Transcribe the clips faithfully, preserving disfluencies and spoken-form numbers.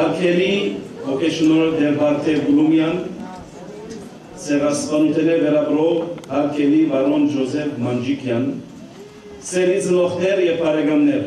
Հարկելի ոգեշնորհ Դերբարտե Գուլումյան, Սեղասպանութենե վերաբրող հարկելի վարոն Ջոզեֆ Մանջիկյան, սերի ծնողներ և բարեկամներ,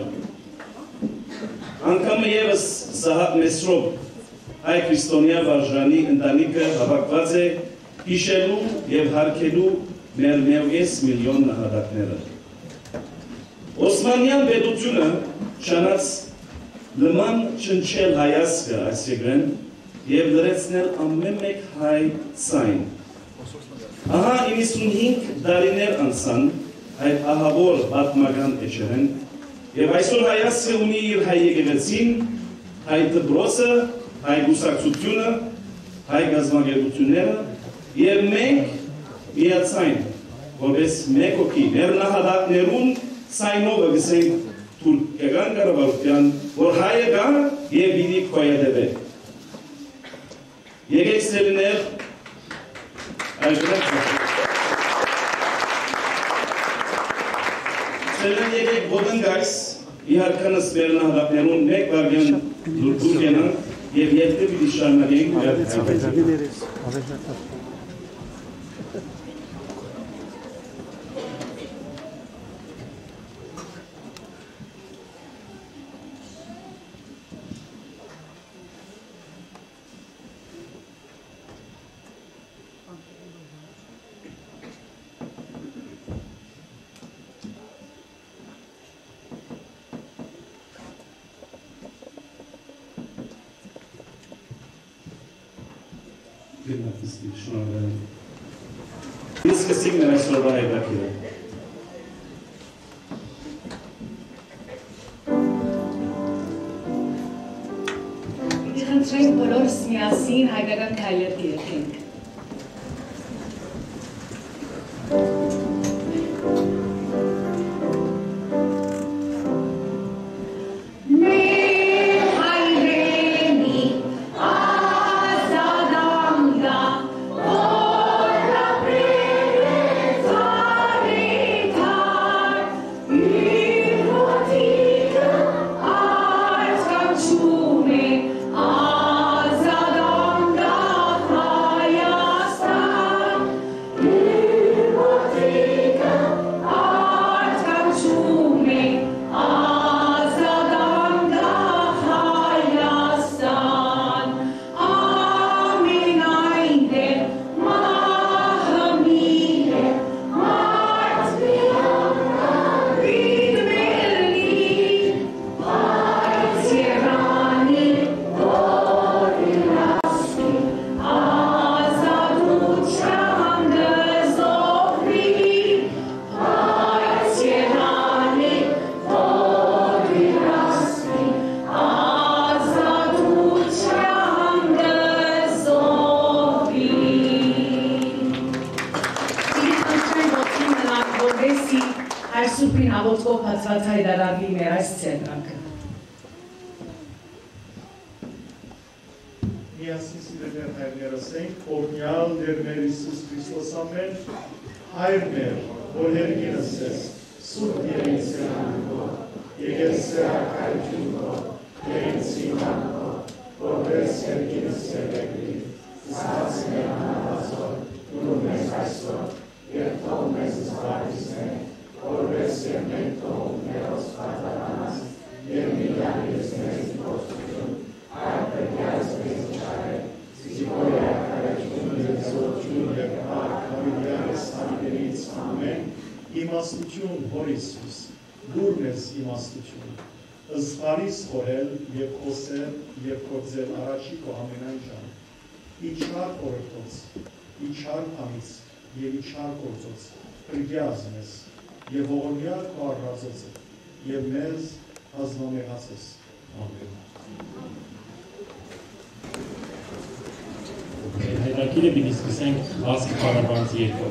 անգամը ևս Սահակ Մեսրոպ հայ քրիստոնյա վարժանի ընտանիքը հավաքված է հիշելու և հարգելու մեր ներկես միլիոն նահատակները։ Օսմանյան պետությունը շանաց լման չնչել հայացքը այս եգրեն և լրեցնել ամեն մեկ հայ ցայն։ Ահա իննսունհինգ տարիներ անցան այդ ահավոր պատմական էջերեն և այսօր հայացքը ունի իր հայ եկեղեցին, հայ դպրոցը, հայ գուսակցությունը, հայ գազམ་ագերությունները և մենք միացայն, որպես մեկ հոգի, մեր նահատակներուն ցայնովը գսենք թուրքական կառավարության, որ հայը գա և պիտի քոյադեվե։ Եկեք սերունդներ, սերունդ եկեք ոտնգայս, իհարքանս մեր նահատակներուն մեկ վարգյան դուր գենանք և ետքը պիտի շարունակենք Biz kesik merak sorduğuna evrakıyla. Դիխն չենք բոլորս միասին հայկական քայլեր կերքենք։ Իմաստություն հորիսուս, դուրն ես իմաստություն, ըզղարիս խորել և խոսել և կործել առաջի կո ամենայն ժան, իչար օրրտոց, իչար ամից և իչար կործոց, պրգյազն ես և ողորմյալ կո առազոց է և մեզ հազնոմեղաց ես, ամեն։ Հետաքիրը պիտի սկսենք հասկի պարաբանց երկով։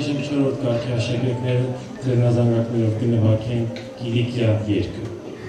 այժմ չորրորդ կարգի աշակերտները ձեռնազանգակներով կնվագեն Կիլիկիա երգը։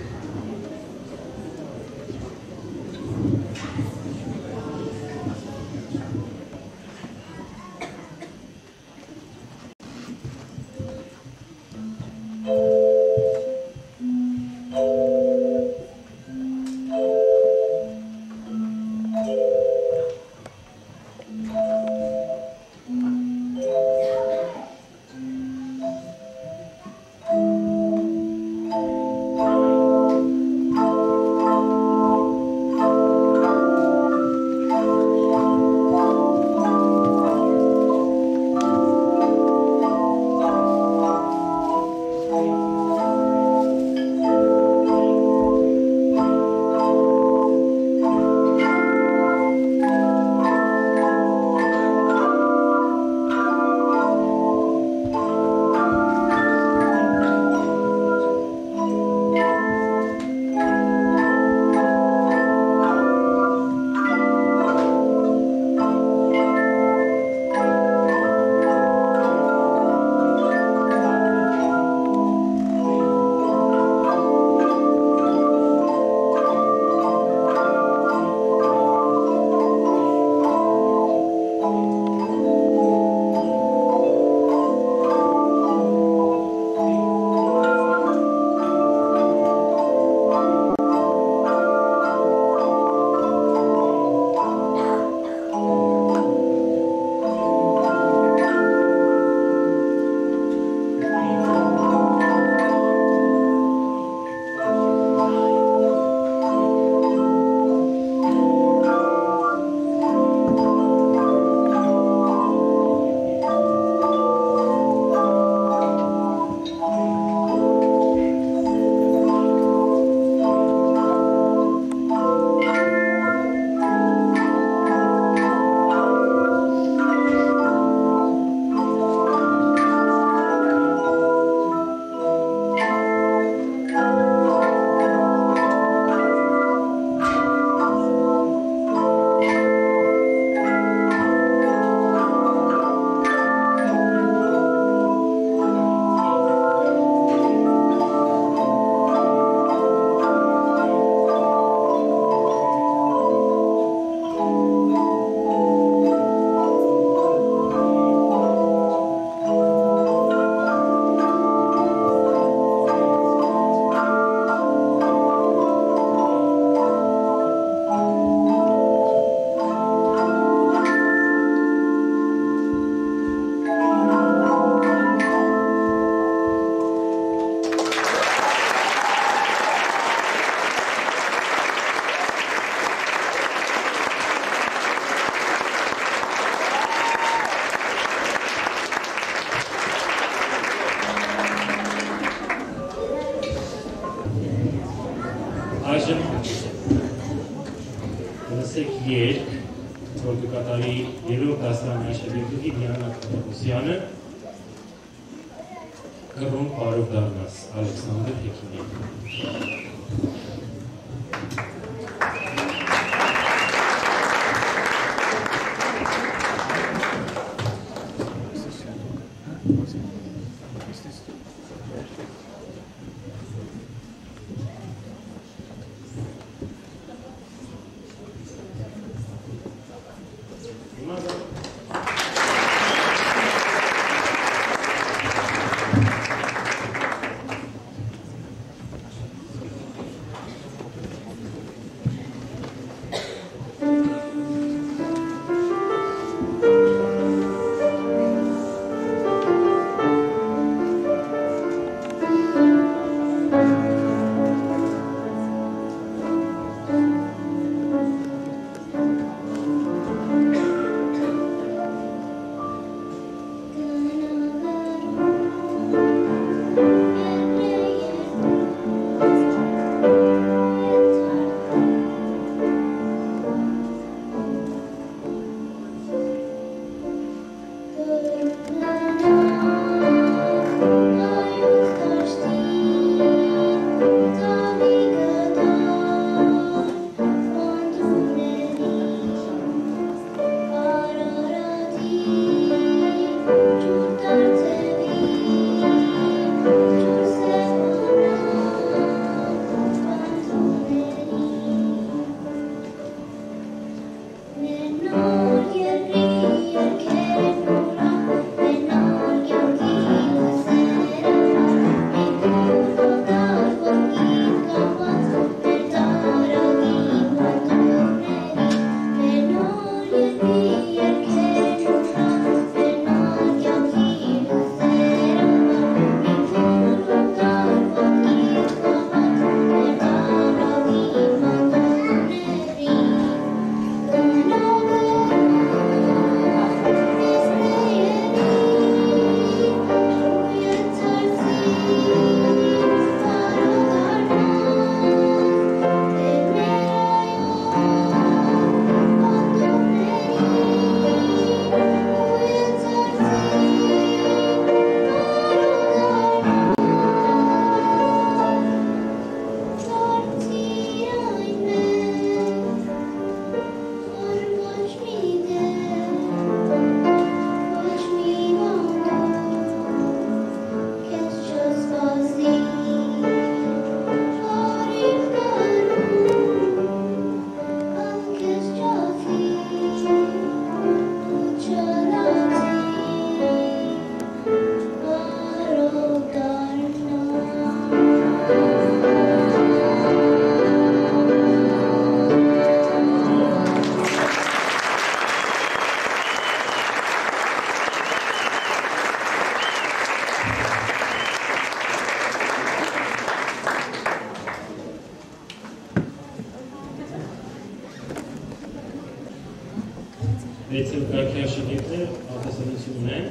երգ, որ կկատարի երրորդ դասարանի աշակերտուհի Դիանա Քրոմոսյանը, կռուն պարով դառնաս Ալեքսանդր Հեքիմյանը։ Վեցել կարգի աշակերտներ արտասանություն ունեն։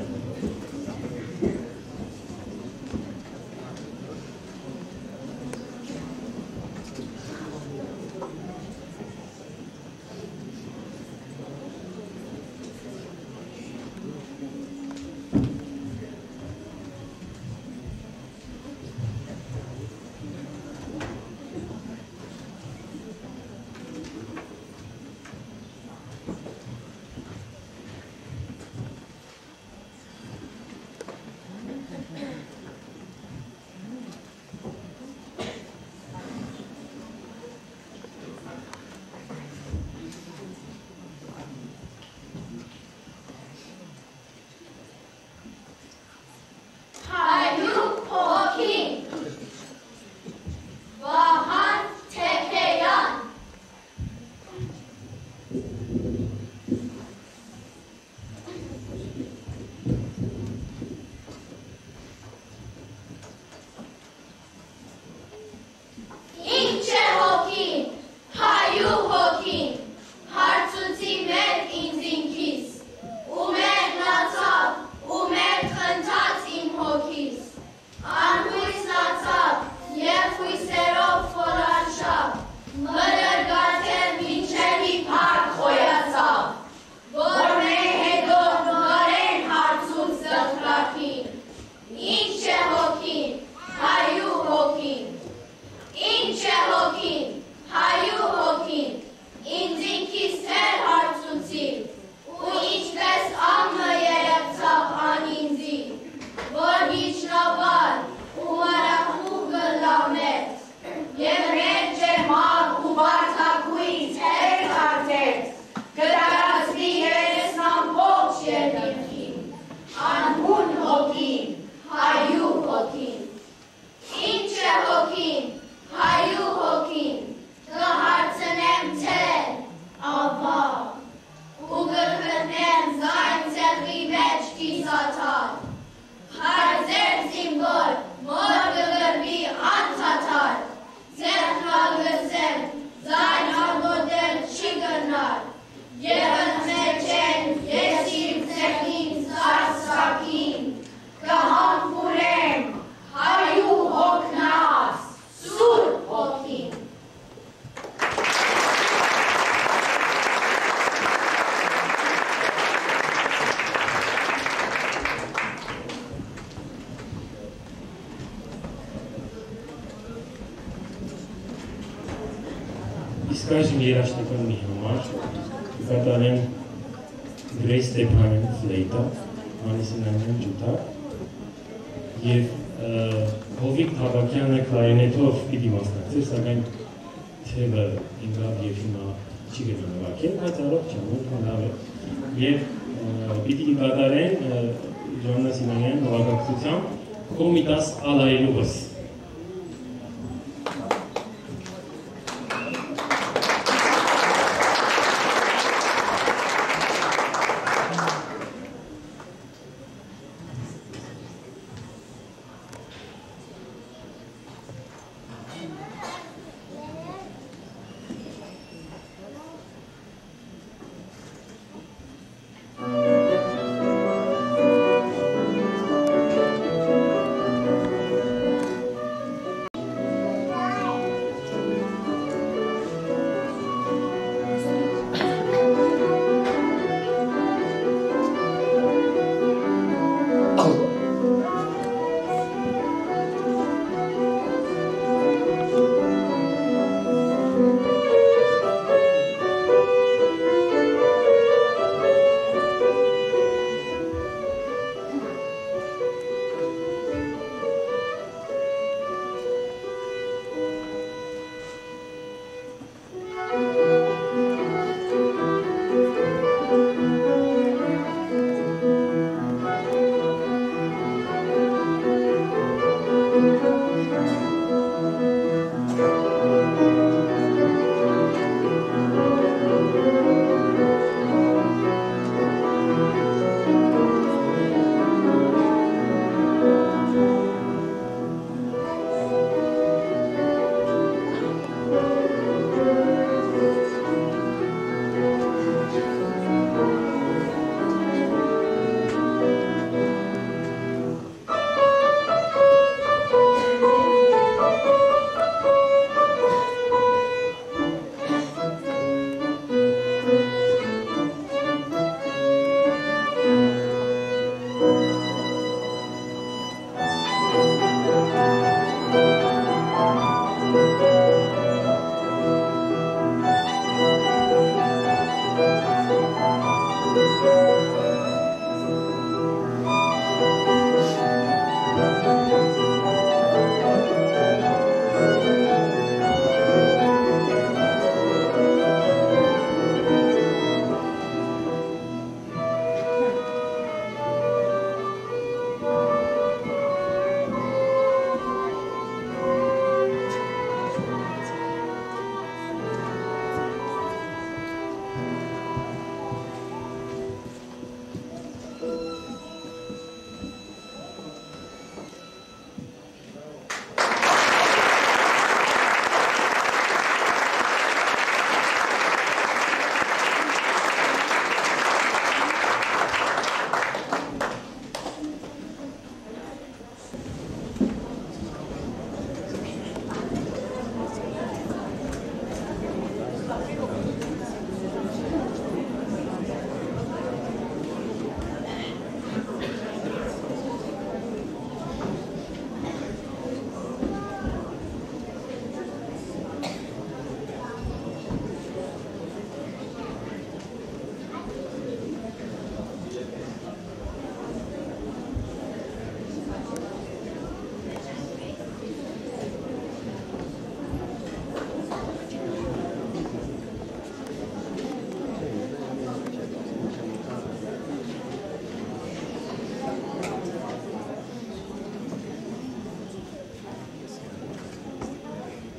Скажем, երաժշտական մի համար կկատարեն Գրեյս Ստեփանյան ֆլեյտա, Անիսինյանյան ջութա և Հովիկ Թավակյանը կլարինետով պիտի մասնակցեր, սակայն թևը ինգավ և հիմա չի գնա նվագել, բայց առողջ չամոտ լավ է և պիտի կկատարեն Ժաննա Սիմոնյան նվագակցությամբ Կոմիտաս Ալայելուվս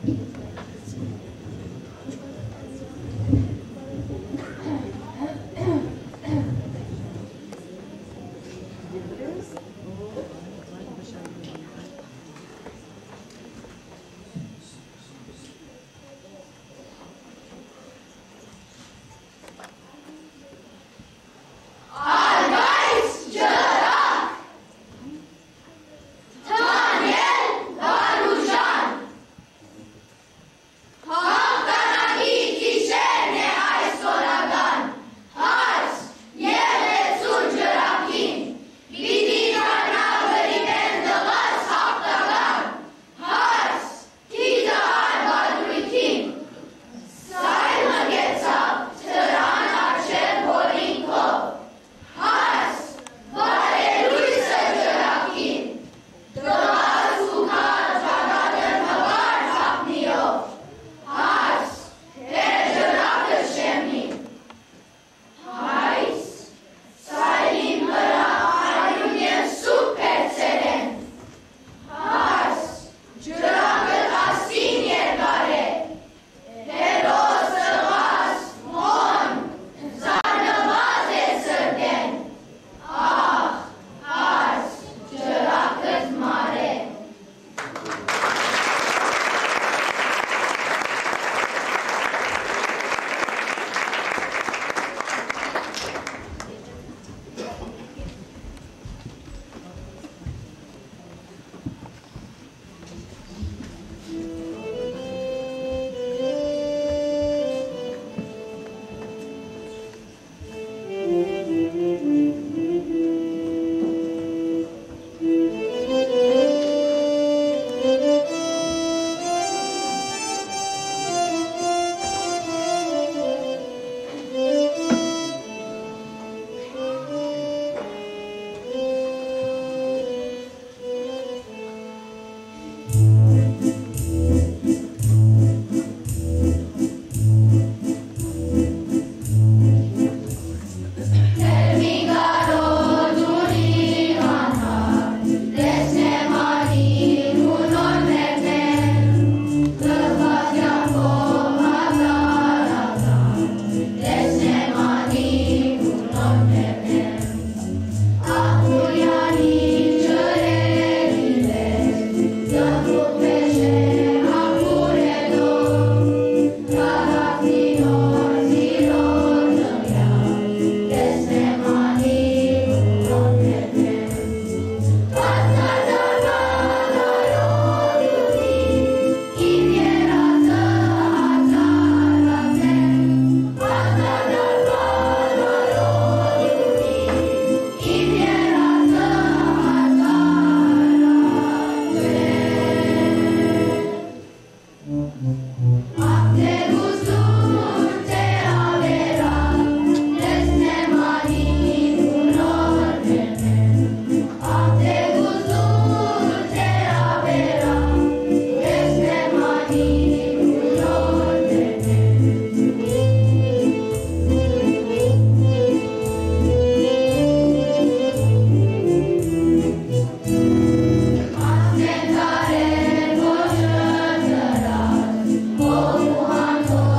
Oh,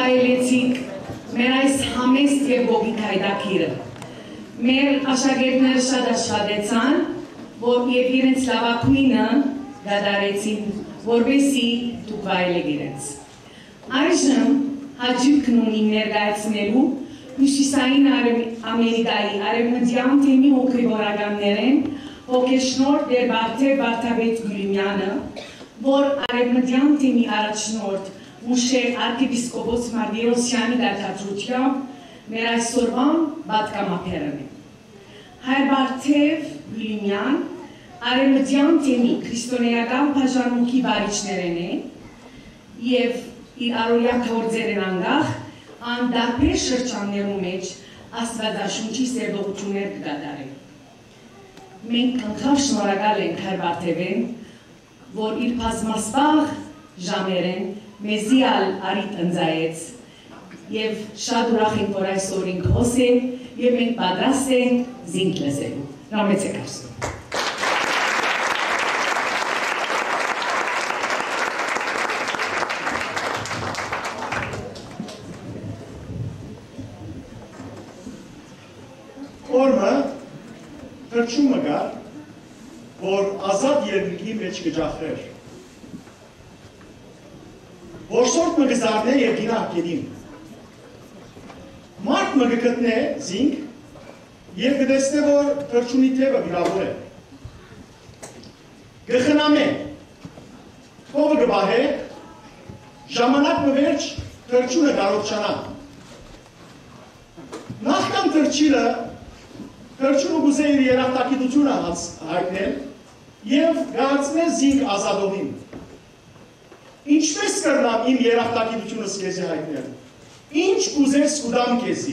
վայելեցիք մեր այս համեստ և գոգիկ հայդակիրը։ Մեր աշակերտները շատ աշխատեցան, որ և իրենց լավագույնը դադարեցին, որպեսզի դուք վայելեք իրենց։ Այժմ հաճույքն ունի ներկայացնելու Հյուսիսային Ամերիկայի արևմտյան թեմի հոգևորականներին հոգեշնորհ Տեր Բարթև Վարդապետ Գյուլիմյանը, որ արևմտյան թեմի առաջնորդ Մուշեր arczepiskopos Martirosյանի դարքացությամբ մեր այսօրվան պատգամաբերն է։ Հայր Բարթև Գյուլիմյան արևմտյան թեմի քրիստոնեական բաժանմունքի վարիչներն է և իր առօրյա գործերն անգախ անդարբեր շրջաններում մեջ աստվածաշունչի սերտողություններ կկատարել։ Մենք անգամ շնորհակալ ենք Հայր Բարթևին, որ իր բազմասպաղ ժամերեն մեզի արիտ ընձայեց և շատ ուրախ ենք, որ այսօր ինք խոսենք և մենք պատրաստ ենք զինք լսելու։ Ռամեցեք այսօր։ Օրը թրջումը գար, որ ազատ երկրի մեջ կջախրեր, որ սորտ մը գզարն է և գինահ կենին, մարդ մը գկտն է զինք և գդեսն է, որ թրջունի թևը գրավոր է, գխնամ է, թովը գբահ է, ժամանակ մը վերջ թրջունը գարոտ չանա, նախքան թրջիլը Թրջունը գուզե իր երախտագիտությունը հայտնել և գարցնել զինք ազատողին։ Ինչպես կրնամ իմ երախտագիտությունս քեզի հայտնել։ Ինչ կուզես կուդամ քեզի։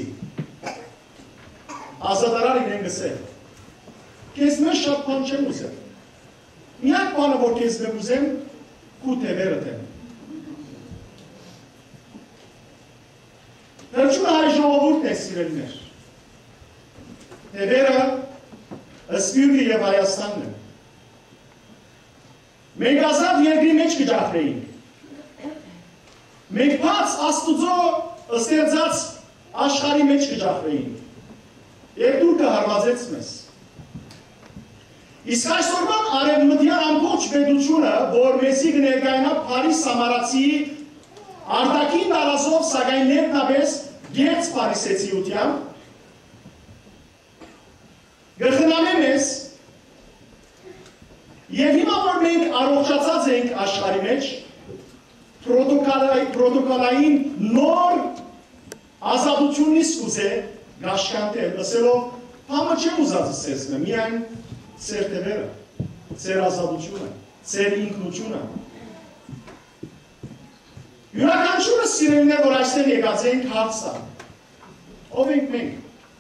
Ազատարար իրեն գսել։ Քեզ մեզ շատ բան չեմ ուզել։ Միակ բանը, որ քեզ մեզ ուզեմ, քու թևերդ եմ։ Թրջունը հայ ժողովուրդն է սիրելիներ։ Թևերը Սփյուռքի և Հայաստանն են։ Մենք ազատ երկրի մեջ կջախրեինք։ Մենք բաց Աստուծո ստեղծած աշխարհի մեջ կջախրեինք։ Եվ դուր կհարվածեց մեզ։ Իսկ այսօրվան արևմտյան ամբողջ պետությունը, որ մեզի կներկայանա Փարիզ Սամարացիի արտաքին տարածով, սակայն ներքնապես գերծ փարիսեցիությամբ, գխնամ է մեզ և հիմա որ մենք առողջացած ենք աշխարհի մեջ պրոտոկոլային նոր ազատությունից կուզե գաշկանտել, ասելով համը չեմ ուզածս ես մե, միայն ծեր թևերը, ծեր ազատությունը, ծեր ինքնությունը։ Յուրաքանչյուրը սիրելիներ, որ այստեղ եկած ենք հարց տա, ով ենք մենք։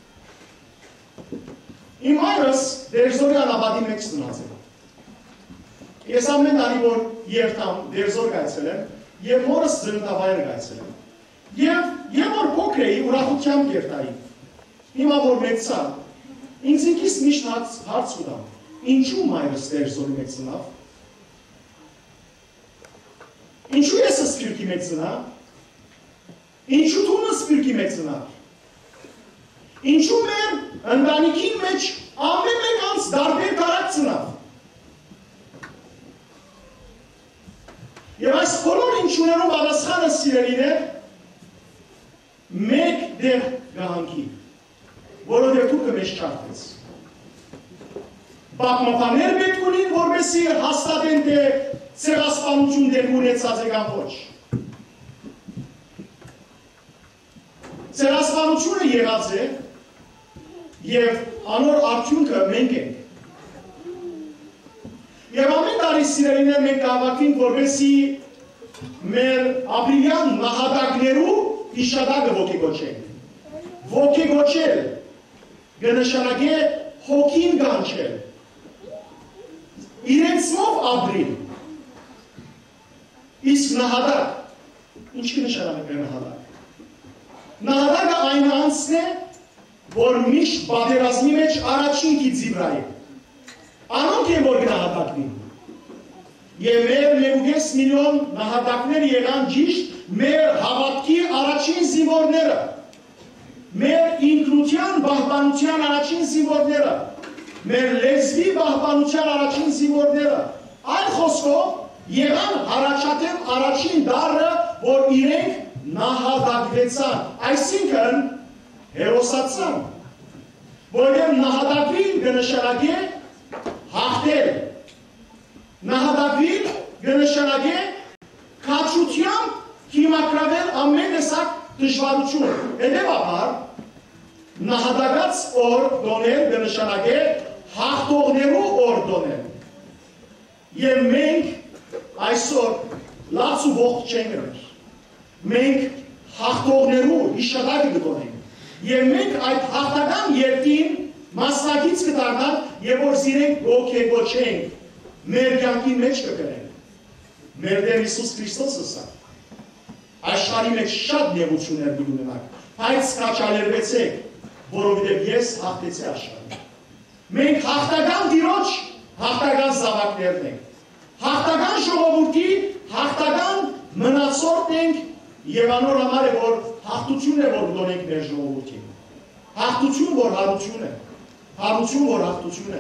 Իմ հայրս Դերձորի անաբադի մեջ ծնած է։ Ես ամեն տարի, որ երթամ Դերձոր գայցել եմ, և մորս ծննդավայր գայցել եմ։ Եվ որ փոքր էի, ուրախությամբ երթայի։ Հիմա որ մեծա, ինձ ինքիս միշտ հարց կուտամ, ինչու մայրս Դերձորի մեջ ծնավ։ Ինչու ես Սփյուռքի մեջ ծնա։ Ինչու տունը Սփյուռքի մեջ ծնա։ Ինչու մեր ընտանիքին մեջ ամեն մեկ անց դարբեր տարած ծնավ։ Եվ այս բոլոր ինչուներում պատասխանը սիրելիներ մեկ դեղ գահանքի, որովհետև դուքը մեզ չարթեց։ Պատմաբաններ պետք ունին, որպեսզի հաստատեն, թե ցեղասպանություն դեր ունեցած է կամ ոչ։ Ցեղասպանությունը եղած է և անոր արդյունքը մենք ենք։ Եվ ամեն տարի սիրելիներ մենք կհավաքվենք, որպեսզի մեր ապրիլյան նահատակներու հիշատակը ոգեգոչենք։ Ոգեգոչել կնշանակե հոգին կանչել։ Իրենցով ապրիլ։ Իսկ նահատակ ինչ կնշանակե նահատակ։ Նահատակը այն անձն է, որ միշտ պատերազմի մեջ առաջին գիծի վրա է։ Անոնք են որ գնահատակնին։ եւ մեր մեկուկես միլիոն նահատակներ եղան ճիշտ մեր հավատքի առաջին զինվորները, մեր ինքնության պահպանության առաջին զինվորները, մեր լեզվի պահպանության առաջին զինվորները, այլ խոսքով եղան առաջատեմ առաջին դարը, որ իրենք նահատակվեցան, այսինքն հերոսացան, որովհետև նահատակվին կնշանակե հաղթել, նահատակվին կնշանակե քաջությամբ հիմակրավել ամեն տեսակ դժվարություն, հետևաբար նահատակած օր դոնել կնշանակե հաղթողներու օր դոնել, եւ մենք այսօր լաց ու ողջ չենք գներ, մենք հաղթողներու իշադակի կդոնենք եւ մենք այդ հաղթական երթին մասնակից կդառնանք եւ որ զիրենք ոգեգոչենք մեր կյանքի մեջ կգրենք մեր Տեր Հիսուս Քրիստոսը սա աշխարհի մեջ շատ նեղություններ ունենանք, բայց կաչալերվեցեք, որովհետև ես հաղթեցի աշխարհը։ Մենք հաղթական Տիրոջ հաղթական զավակներն ենք, հաղթական ժողովրդի հաղթական մնացորդն ենք եւ անոր համար է որ հաղթություն է որ դոնենք մեր ժողովրդին։ Հաղթություն որ հարություն է, հարություն որ հաղթություն է։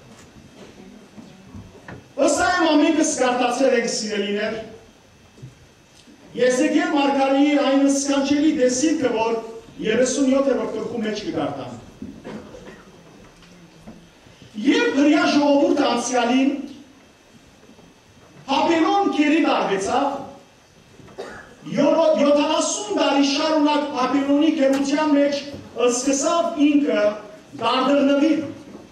Ըստ այմ ամենքս կարտացել ենք սիրելիներ, Եզեկիել մարգարեի այն սքանչելի դեսիլքը, որ երեսունյոթերորդ գլխու մեջ կգարտան։ Երբ հրյա ժողովուրդը անցյալին Պապելոն կերի դարվեցավ, յոթանասուն տարի շարունակ Պապելոնի կերության մեջ սկսավ ինքը դարդրնվի։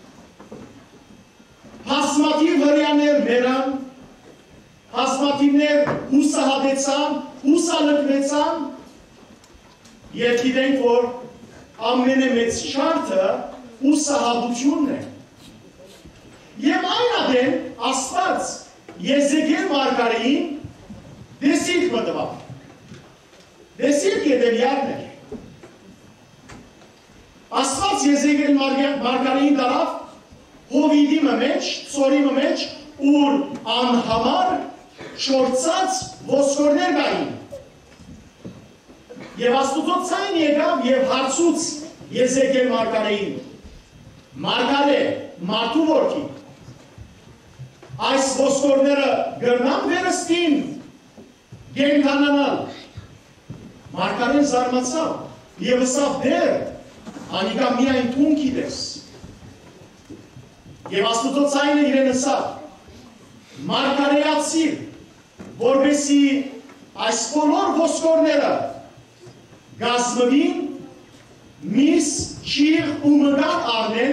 Բազմաթիվ հրյաներ մեռան, բազմաթիվներ հուսահատեցան, հուսալքվեցան եւ գիտենք, որ ամենամեծ շարքը հուսահատությունն է։ Եվ այն ադեն Աստված Եզեկիել մարգարեին դեսիլք մտավ։ Դեսիլք հետևյալն էր։ Աստված Եզեկիել մարգարեին դարավ Հովիդի մեջ, ծորի մեջ, ուր անհամար շորցած ոսկորներ կային։ Եվ Աստուծո ցայն եկավ եւ հարցուց Եզեկիել մարգարեին. Մարգարե, մարդու որդի, այս ոսկորները գրնան վերստին գենքանանալ։ Մարգարեն զարմացավ եւ ասավ դեր, անիկա միայն տուն գիտես։ Եվ Աստուծո ցայնը իրեն ասավ. Մարգարեացիր, որպեսի այս բոլոր ոսկորները գազմվին, միս, ճիղ ու մգան առնեն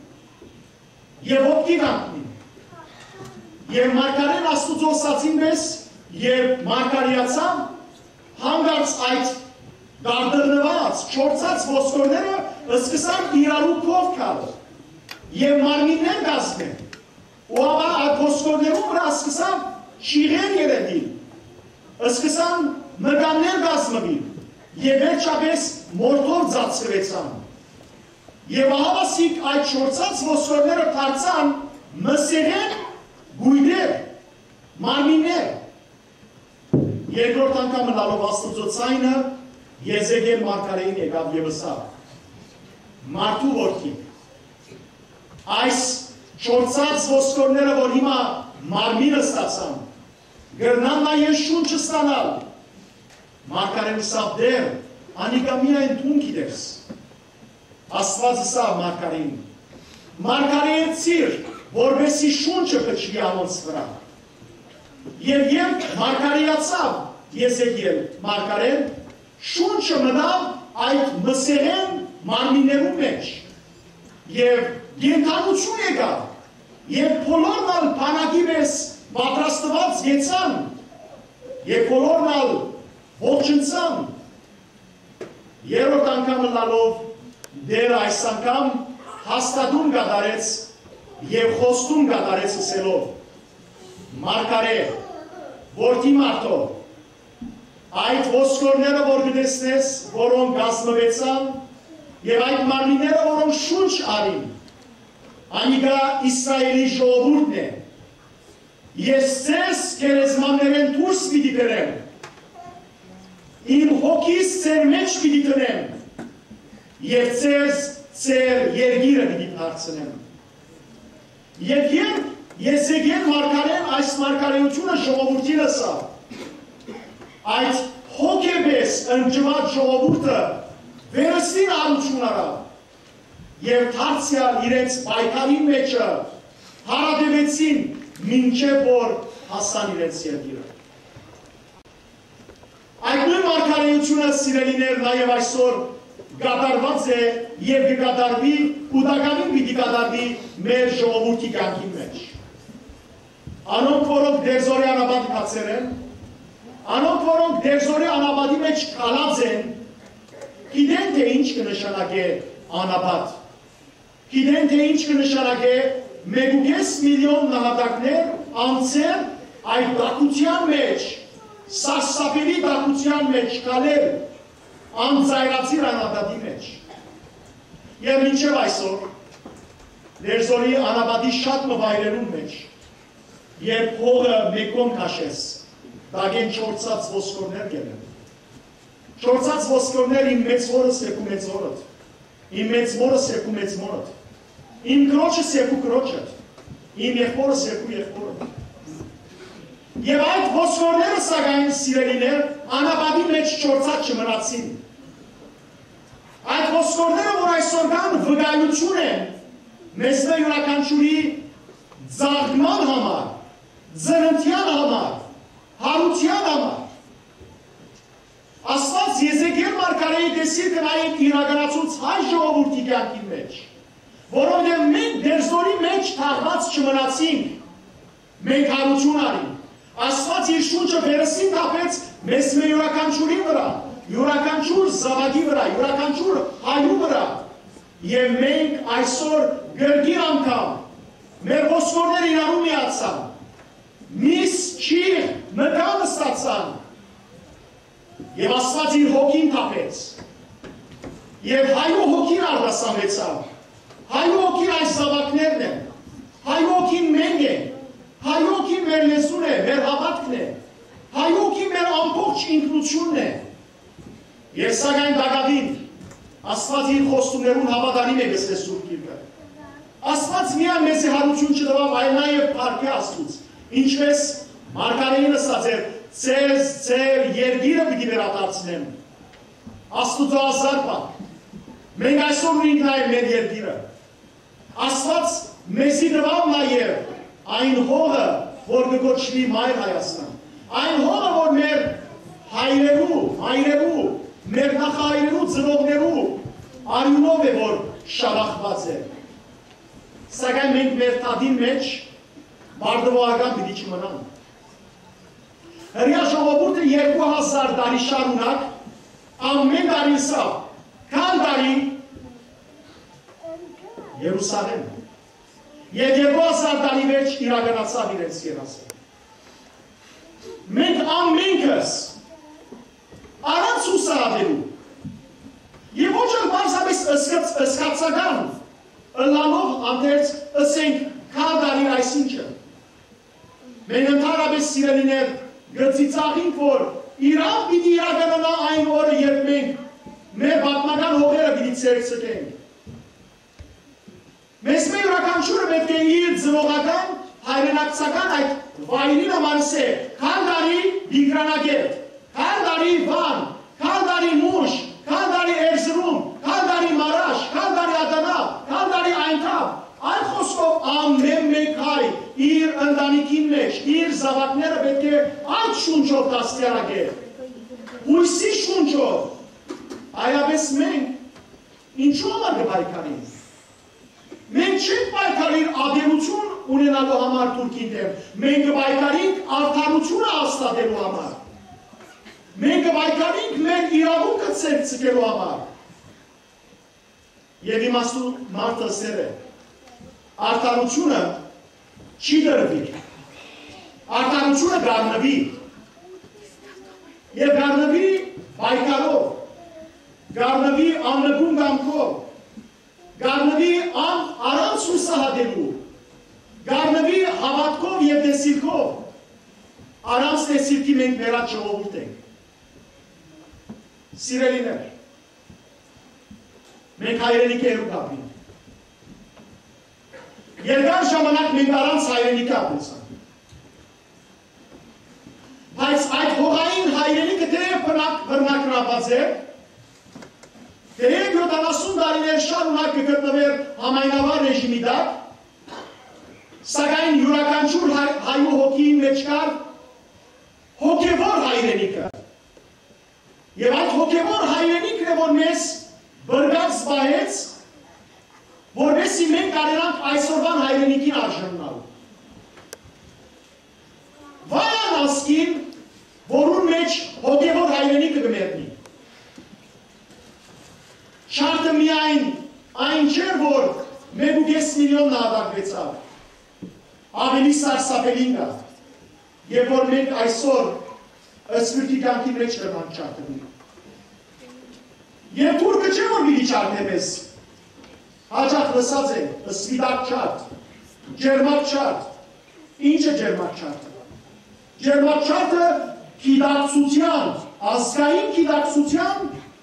և ոտքի կանգնին։ Եվ մարգարեն Աստուծո ասացին պես և մարգարեացավ, հանգարց այդ դարդրնված, չորցած ոսկորները սկսան իրարու կով կալը և մարմիններ գազմեն։ Ու ապա այդ ոսկորներում վրա սկսան շիղեր երեդին, սկսան մգաններ գազմվին և վերջապես մորթով ձացրվեցան։ Եվ ահավասիկ այդ շորցած ոսկորները դարձան մսեղեն գույներ, մարմիններ։ Երկրորդ անգամ մնալով Աստուծո ցայնը Եզեկիել մարգարեին եկավ եւ ասավ. Մարդու որդի, այս շորցած ոսկորները, որ հիմա մարմինը ստացան, գրնան նաև շունչը ստանալ։ Մարգարեն ասավ դեր, անիկա միայն տուն գիտես։ Աստված ասավ մարգարեին. մարգարեեցիր, որպեսզի շունչը փչվի անոնց վրա։ Եվ երբ մարգարեացավ Եզեկիել մարգարեն, շունչը մնավ այդ մսեղեն մարմիններու մեջ եւ գենթանություն եկավ եւ բոլորն ալ բանակի պես պատրաստված եկան եւ բոլորն ալ ողջունցան։ Երրորդ անգամ լալով դեր այս անգամ հաստատում կատարեց եւ խոստում կատարեց ասելով. Մարգարե, որդի մարդո, այդ ոսկորները, որ գտեսնես, որոնք գազմվեցան, եւ այդ մարմինները, որոնք շունչ արին, անիկա Իսրայելի ժողովուրդն է, Ես ձեզ գերեզմաններեն դուրս պիտի բերեմ, իմ հոգիս ձեր մեջ պիտի տնեմ, և ձեզ ձեր երկիրը պիտի դարձնեմ։ Եկեք Եսեգել մարգարեն այս մարգարեությունը ժողովրդին ասա, այդ հոգեպես ընջված ժողովուրդը վերստին արություն արա և դարձյալ իրենց պայքարի մեջը հարադևեցին մինչև որ հասան իրենց երկիրը։ Այդ նույն մարգարեությունը սիրելիներ նաև այսօր կատարված է և կկատարվի ու դակամին պիտի կատարվի մեր ժողովրդի կյանքի մեջ։ Անոնք, որոնք դերձորի անաբադ կացեր են, անոնք, որոնք դերձորի անաբադի մեջ կալած են, գիտեն թե ինչ կնշանակե անաբադ, գիտեն թե ինչ կնշանակե մեկուկես միլիոն նահատակներ անցել այդ դակության մեջ, սարսափելի դակության մեջ կալել անձայրացիր անաբադի մեջ։ Եվ մինչև այսօր, դերձորի անաբադի շատ մվայրերուն մեջ, Երբ հողը մեկոն կաշես, դագեն չորցած ոսկորներ գելեն։ Չորցած ոսկորներ իմ մեծ որս և ու մեծ որըտ, իմ մեծ մորս և ու մեծ մորըտ, իմ կրոչս և ու կրոչըտ, իմ եղբորս և ու եղբորըտ։ Եվ այդ ոսկորները սակայն սիրելիներ անաբադի մեջ չորցած չմնացին։ Այդ ոսկորները, որ այսօր կան վկայություն են, մեզ յուրաքանչյուրի զարգման համար, Ձնընթյան համար, հարության համար։ Աստված Եզեկիել մարգարեի տեսիր կնայեք իրականացուց հայ ժողովուրդի կյանքի մեջ, որովհետև մենք դերձորի մեջ թաղված չմնացինք, մենք հարություն արինք։ Աստված իր շունչը վերստին թափեց մեզ մեր յուրաքանչյուրի վրա, յուրաքանչյուր զավակի վրա, յուրաքանչյուր հայու վրա, և մենք այսօր գրգին անգամ մեր ոսկորներ իրարու միացան, միս չիղ մկան ստացան և Աստված իր հոգին թափեց և հայու հոգին արտասանվեցավ, հայու հոգին այս զավակներն են, հայու հոգին մենք են, հայու հոգին մեր լեզուն է, մեր հավատքն է, հայու հոգին մեր ամբողջ ինքնությունն է և սակայն դակավին Աստված իր խոստումներուն հավատարիմ է գսե Սուրբ Գիրքը։ Աստված միայն մեզ հարություն չտվավ, այլ նաև փառքի Աստծուց, ինչպես մարգարեին ասած էր, ձեզ ձեր երկիրը պիտի վերադարձնեմ։ Աստուծո ազար բան։ Մենք այսօր ունենք նաև մեր երկիրը։ Աստված մեզի տվավ նաև այն հողը, որ կգոչվի Մայր Հայաստան։ Այն հողը, որ մեր հայրերու, մայրերու, մեր նախահայրերու, ծնողներու արյունով է, որ շարախված է։ Սակայն մենք մեր տադին մեջ մարդվողական պիտի չմնան։ Հրյա ժողովուրդը երկու հազար տարի շարունակ ամեն տարի սա, քան տարի Երուսաղեմ և երկու հազար տարի վերջ իրականացավ իրենց երասը։ Մենք ամենքս առանց հուսահատելու և ոչ էլ պարզապես ըսկացական ըլլալով անդերց ըսենք քան տարի այսինչը։ Մենք ընդհանրապես սիրելիներ գծիծաղինք, որ իրավ պիտի իրականանա այն օրը, երբ մենք մեր պատմական հողերը պիտի ցերցկենք։ Մեզ մեր յուրաքանչյուրը պետք է իր ձնողական, հայրենակցական այդ վայրին ամանսե, քան տարի Բիգրանագետ, քան տարի Վան, քան տարի Մուշ, քան տարի Էրզրում, քան տարի Մարաշ, քան տարի Ադանա, քան տարի Այնթավ, Այն խոսքով ամեն մեկ հայ իր ընտանիքին մեջ, իր զավակները պետք է այդ շունչով դաստիարակե, հույսի շունչով, այլապես մենք ինչու համար կպայքարենք։ Մենք չենք պայքարիր ադելություն ունենալու համար Թուրքին դեմ, մենք կպայքարենք արդարությունը հաստատելու համար։ Մենք կպայքարենք մեր իրավունքը ցերցկելու համար։ Եվ իմաստու մարդը սեր է։ Արդարությունը չի դրվի, արդարությունը գարնվի և գարնվի պայքարով, գարնվի աննկուն կամքով, գարնվի առանց հուսահատելու, Գարնվի հավատքով և դեսիլքով, առանց դեսիլքի մենք վերած ժողովուրդ ենք։ Սիրելիներ, մենք հայրենիք հեռու կապին։ Երկար ժամանակ մենք առանց հայրենիքի ապրեցանք։ Բայց այդ հողային հայրենիքը թեև բռնակրաբաց է, թեև յոթանասուն տարիներ շարունակ կգտնվեր համայնավար ռեժիմի տակ, սակայն յուրաքանչյուր հայու հոգիի մեջ կար հոգևոր հայրենիքը։ Եվ այդ հոգևոր հայրենիքն է, որ մեզ բրգած զբաղեց, որպեսզի մենք կարենանք այսօրվան հայրենիքին արժանանալու։ Վայ ասկին, որուն մեջ հոգևոր հայրենիքը կմերնի։ Շարդը միայն այն չէր, որ մեկ ու կես միլիոն նահատակվեցավ, ավելի սարսափելին կա, և որ մենք այսօր սպիրտի կյանքի մեջ կրմանք չարդնի։ Եվ թուրքը չէ, որ միլի չարդ է մեզ, հաջախ լսած է, սվիդակ չարդ, ջերմակ չարդ, ինչ է ջերմակ չարդը։ Ջերմակ չարդը կիդակցության, ազգային կիդակցության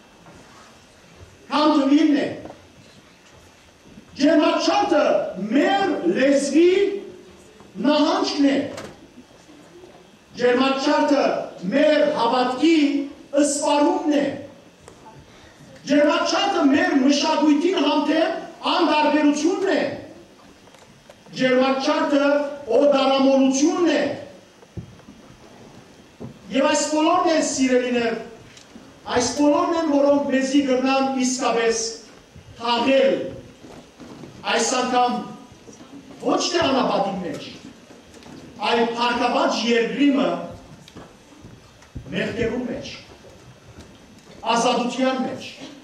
կանտվինն է։ Ջերմակ չարդը մեր լեզվի նահանջքն է։ Ջերմակ չարդը մեր հավատքի ըսպարումն է։ Ջերմակ չարդը մեր մշակույթին հանդեպ անդարբերությունն է։ Ջերմակ չարդը օդարամոլությունն է։ Եվ այս բոլորն են սիրելիներ, այս բոլորն են, որոնք մեզի գրնան իսկապես թաղել այս անգամ ոչ թե անապատի մեջ, այլ փառքաբաց երկրիմը մեղքերու մեջ, ազատության մեջ։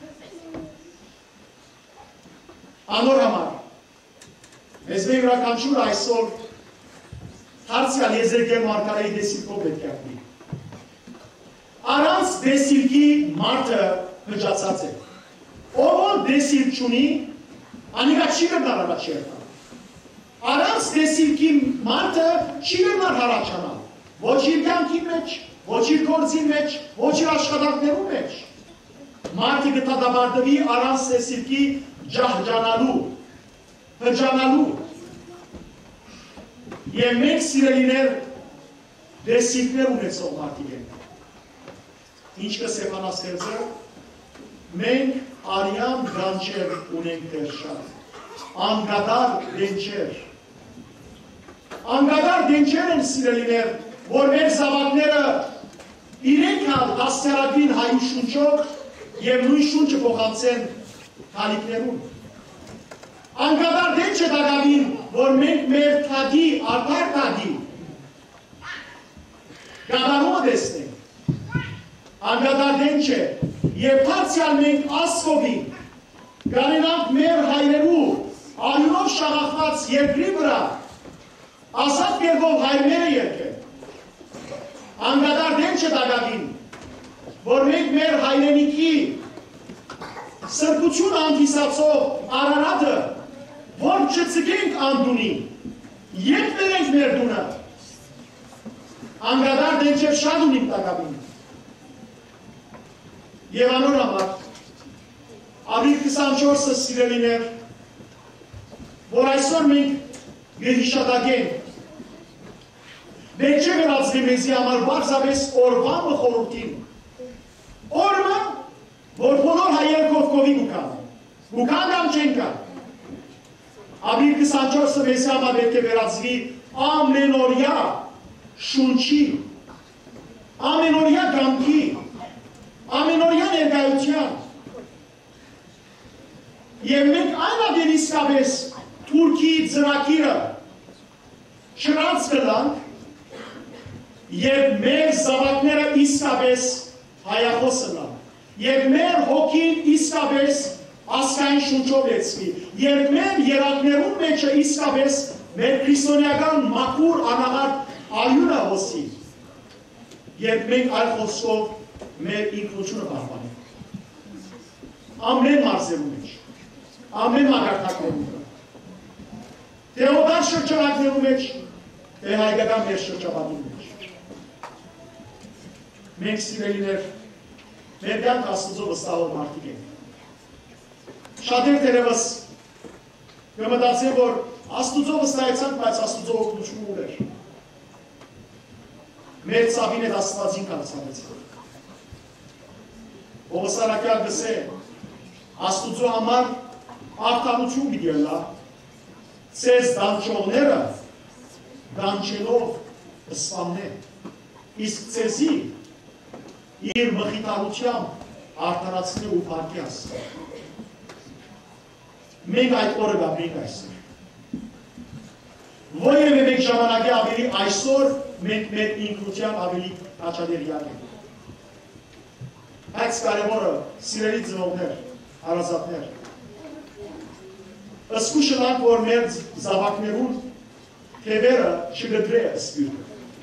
Անոր համար, մեզ մեր յուրաքանչյուր այսօր հարցյալ Եզեկիել մարգարեի դեսիլքով պետք է ապրի։ Առանց դեսիլքի մարդը հջացած է։ Ով որ դեսիլք չունի, անիկա չի կրնար առաջ երթալ։ Առանց դեսիլքի մարդը չի կրնար հարաճանալ։ Ոչ իր կյանքի մեջ, ոչ իր գործի մեջ, ոչ իր աշխատանքներու մեջ։ Մարդը կտադաբարդվի առանց դեսիլքի ջահջանալու, հջանալու։ Եվ մենք սիրելիներ դեսիլքներ ունեցող մարդիկ ենք։ Ինչ կը Սեփանասերձը, մենք արյան գանչեր ունենք դեր շատ, անգադար դենչեր։ Անգադար դենչեր են սիրելիներ, որ մեր զավակները իրենք հալ հասցարագին հայու շունչով և նույն շունչը փոխանցեն քալիքներուն։ Անգադար դենչ է դագավին, որ մենք մեր թագի, արդար թագի, գադարումը դեսնենք։ Անգադար դենչ է, և հարցյալ մենք ասկովի, գանենանք մեր հայրերու, արյունով շաղախված երկրի վրա, ասատ կերվով հայրները երկեն։ Անգադար դենչ է դագավին, որ մենք մեր հայրենիքի սրբություն անդիսացող արարատը, որ չծկենք անդունի, ետ վերենք մեր դունը, անգադար դենչ է շատ ունիմ դագավին։ Եվ անոր համար, ապրիլ քսանչորսը սիրելիներ, որ այսօր մենք գհիշադագենք, մենք չէ վերածվի մեզի համար բարձավես օրվան ու խորուրդին, օրմը, որ բոլոր հայեր կովկովի գուկան, գուկան կամ չեն կան, ապրիլ քսանչորսը մեզի համար պետք է վերածվի ամենօրյա շունչի, ամենօրյա գամքի, ամենօրյա ներկայության և մենք այն ագեն իսկապես Թուրքիի ծրագիրը չրանց կլանք և մեր զավակները իսկապես հայախոս լան և մեր հոգին իսկապես ասկային շունչով լեցվի և մեր երակներուն մեջը իսկապես մեր քրիստոնեական մաքուր անաղարտ արյունը հոսի և մենք այլ խոսքով մեր ինքնությունը պահպանենք։ Ամեն մարզերու մեջ, ամեն մագարտակներու մեջ։ Թեոդար շրջանակներու մեջ, թե հայկական մեր շրջապատի մեջ։ Մենք սիրելիներ, մեր կյանք Աստծո վստահող մարդիկ ենք։ Շատեր դերևս կմտածեն, որ Աստծո վստահեցանք, բայց Աստծո օգնությունը ուր էր։ Մեր ցավին հետ Աստվածին կանցանեցանք։ Ովսարակյալ գսե, Աստծո համար արտանություն պիտի ելա, ցեզ դանչողները դանչելով սպաննեն, իսկ ցեզի իր մխիթարությամբ արտարացնի ու փառքի Աստծո։ Մենք այդ օրը գաբրինք այսօր։ Որևէ մեկ ժամանակի ավելի այսօր մենք մեր ինքնության ավելի հաճադերյակ ենք։ Այս կարևորը սիրելի ծնողներ, հարազատներ, ըսկուշը լանք, որ մեր զավակներուն թևերը չգդրե սպիրտը։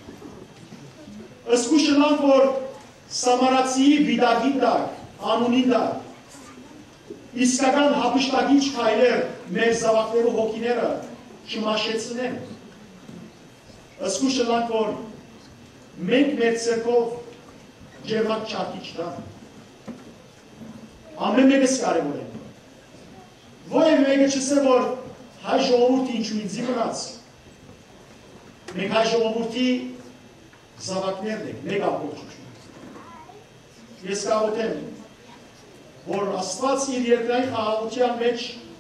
Ըսկուշը լանք, որ Սամարացիի վիդագին դակ, անունին դակ, իսկական հապշտագիչ քայլեր մեր զավակներու հոգիները չմաշեցնեն։ Ըսկուշը լանք, որ մենք մեր ցերկով ջերմակ չարքի չտանք։ Ամեն մեկս կարևոր է։ Որևէ մեկը չսե, որ հայ ժողովուրդի ինչու ինձի մնաց։ Մենք հայ ժողովուրդի զավակներն ենք, մեկ ամբողջություն։ Ես կաղոթեմ, որ Աստված իր երկրային խաղաղության մեջ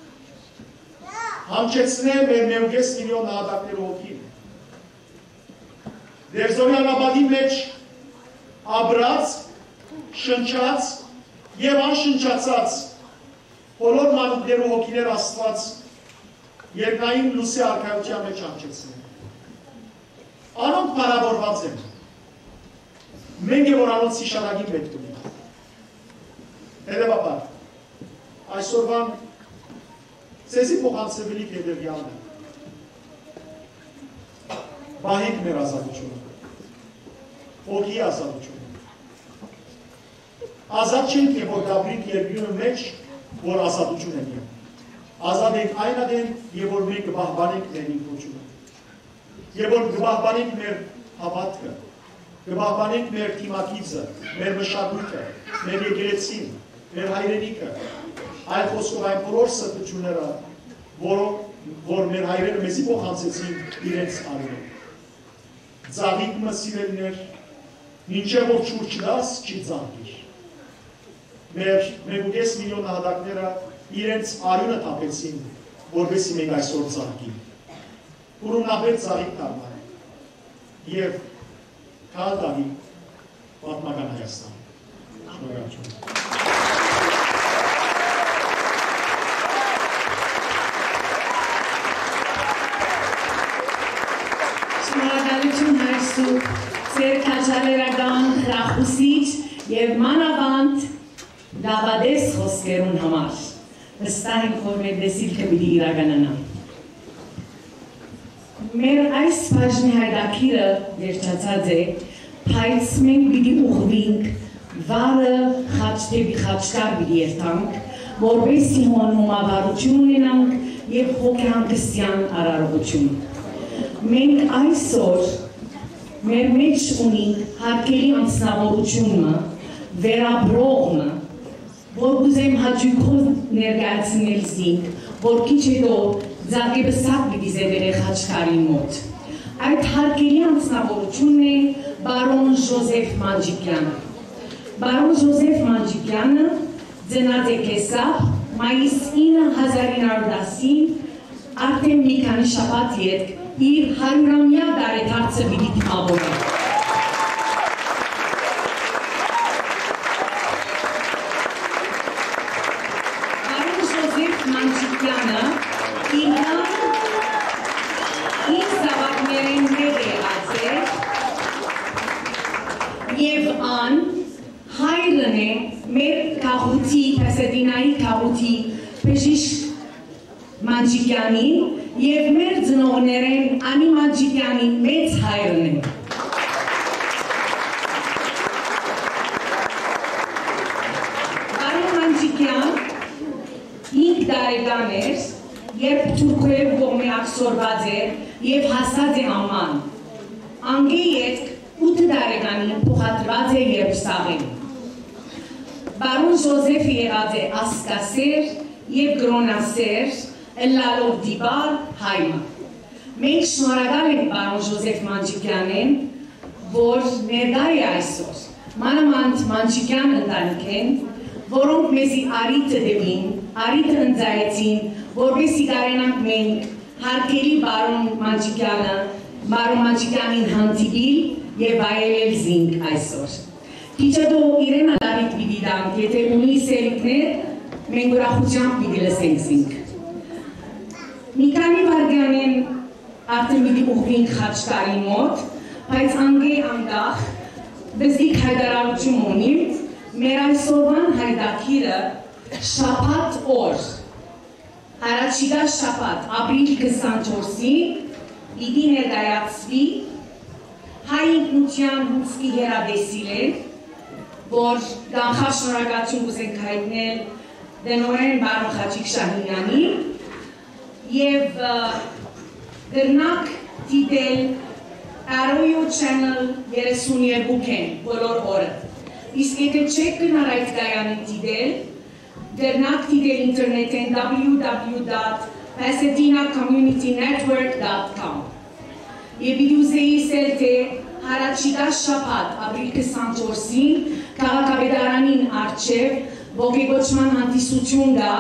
համչեցնե մեր մեկուկես միլիոն նահատակներու հոգին։ Դերձորյան ապատի մեջ ապրած, շնչած և անշնչացած բոլոր մանուկներու հոգիներ Աստված երկրային լուսի արքայության մեջ համչեցնե։ Անոնք պարավորված են։ Մենք է, որ անոնց հիշարագին պետք ունենք։ Հետևաբար, այսօրվան ցեզի փոխանցվելիք հետևյալն է։ Բահենք մեր ազատությունը, հոգի ազատությունը։ Ազատ չենք է, որ գաբրինք երկրի մեջ, որ ազատություն ենք եմ։ Ազատ ենք այն ադեն, և որ մենք կբահբանենք մեր ինքնությունը։ Եվ որ կբահբանենք մեր հավատքը, կբահբանենք մեր թիմակիցը, մեր մշակույթը, մեր եկեղեցին, մեր հայրենիքը, այլ խոսքով այն բոլոր սրբությունները, որ մեր հայրերը մեզի փոխանցեցին իրենց արյունով։ Ծաղիկը սիրելիներ, մինչև որ չուր չդաս, չի ծաղկիր։ Մեր մեկուկես միլիոն նահատակները իրենց արյունը թափեցին, որպեսզի մենք այսօր ծաղկենք։ Ուրումնաբեդ ծաղիկ դառնանք և քահանա տանք պատմական Հայաստան։ Շնորհակալություն։ Շնորհակալություն Հայր Սուրբ, ձեր քաջալերական հրախուսիչ և մանավանդ դավադես խոսքերուն համար։ Վստահ ենք, որ մեր դեսիլքը պիտի իրականանա։ Մեր այս բաժնի հայրաքիրը վերջացած է, բայց մենք պիտի ուղղվենք վարը խաչ դեպի խաչկար պիտի երթանք, որպեսզի հոնումավարություն ունենանք և հոգեհանգստյան արարողություն։ Մենք այսօր մեր մեջ ունենք հարկերի անձնավորությունը, վերաբրողը, որ ուզեմ հաճույքով ներկայացնել զինք, որ քիչ հետո ձագեբսակ պիտի զետերե խաչկարի մոտ։ Այդ հարկերի անձնավորությունն է բարոն Ժոզեֆ Մանջիկյանը։ Բարոն Ժոզեֆ Մանջիկյանը ծնած է Կեսապ մայիս ինը հազար ինը հարյուր տասին արդեն մի քանի շաբաթ ետք իր հարյուրամյա դարեդարձը պիտի թիմավորի։ Բարոն Ժոզեֆ Մանջիկյանը ինքան իր զավակներեն հետ եղած է և ան հայրն է մեր քաղուտի, Պեսեդինայի քաղուտի բժիշկ Մանջիկյանին և մեր ծնողներեն Անի Մանջիկյանի մեծ հայրն է։ Բարոն Մանջիկյան հինգ տարեկան էր, երբ թուրքերով կողմի աքսորված է և հասած է աման։ Անգե ետք ութ տարեկանին փոխադրված է Երուսաղեմ։ Բարոն Ժոզեֆը եղած է ասկասեր և գրոնասեր, ըլլալով դիբար հայմը։ Մենք շնորհակալ ենք բարոն Ժոզեֆ Մանչիկյանին, որ ներկա է այսօր։ Մանավանդ Մանչիկյան ընտանիքին, որոնք մեզի առիթը տվին, առիթը ընծայեցին, որպեսզի կարենանք մենք հարգելի բարոն Մանչիկյանը, բարոն Մանչիկյանին հանդիպել և վայելել զինք այսօր։ Քիչ հետո իրեն առիթ պիտի տանք, եթե ունի սերիկներ, մենք ուրախությամբ պիտի լսենք զինք։ Մի քանի վայրկյանին արդեն պիտի ուղղվենք Խաչկարի մոտ, բայց անգե անգախ բզդիկ հայտարարություն ունի, մեր այսօրվան հայտակիրը շաբաթ օր, առաջիկա շաբաթ, ապրիլ քսանչորսի, պիտի ներկայացվի հայ ինքնության հունցքի հեռադեսիլեր, որ կանխավ շնորհակալություն կուզենք հայտնել դնորեն բարոն Խաչիկ Շահինյանի և գրնակ դիտել Arroyo Channel երեսունյերկուքեն բոլոր օրը։ Իսկ եթե չեք գնար այդ կայանին դիտել, գրնակ դիտել ինտերնետեն w w w dot pasadena community network dot com Եվ իդուզեի սել թե հարաչիկա շաբաթ ապրիլ քսանչորսին քաղաքապետարանին առջև ոգեգոճման հանդիսություն կա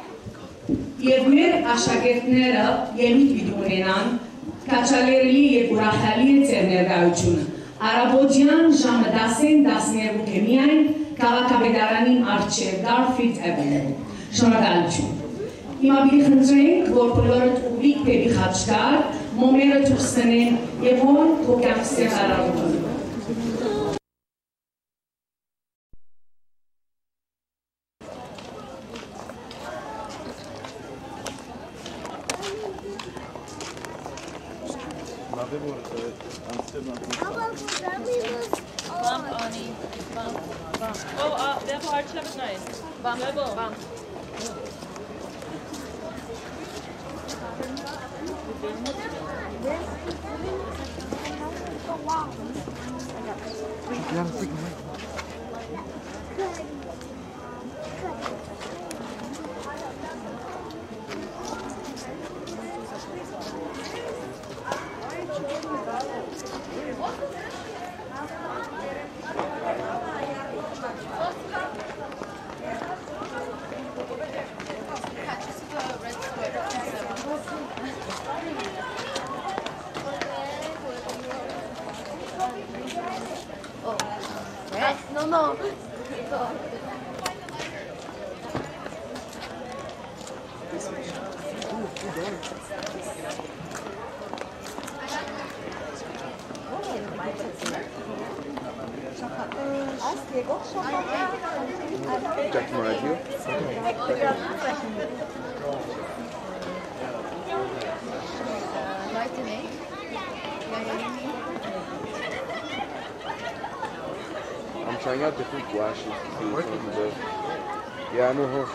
և մեր աշակերտները ելույթ պիտի ունենան կաչալերելի և ուրախալի է ձեր ներկայությունը։ Առավոտյան ժամը դասեն տասներկու միայն քաղաքապետարանին առջև Garfield Avenue։ Շնորհակալություն։ Հիմա պիտի խնդրենք, որ բոլորդ ուղիք դեպի Խաչկար, մոմերը դուրս տնեն և հոն քո կյանքի ստեղծարարությունը։ Bump, Ani. Bump, bump. Oh, uh, der parça was nice. Bump, bump. No, no. Jack Maggio. Lightning. I'm trying out different flashes to see which one's good. Yeah, I know how.